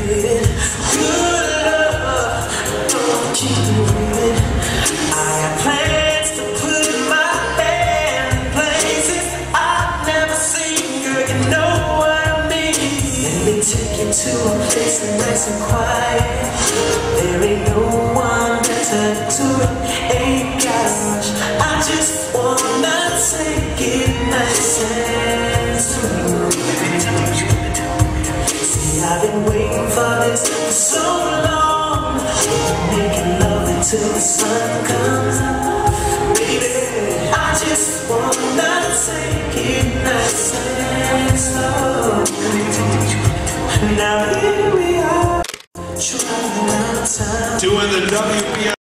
it. Good love, don't keep moving. I got plans to put my band in places I've never seen. Girl, you know what I mean. Let me take you to a place that's nice and quiet. There ain't no one better to it. Ain't got much. I just wanna take it nice and slow. See, I've been waiting for this for so long. Making love until the sun comes up. Baby, I just wanna take it nice and slow. Now here we are, traveling out of town, doing the WPI.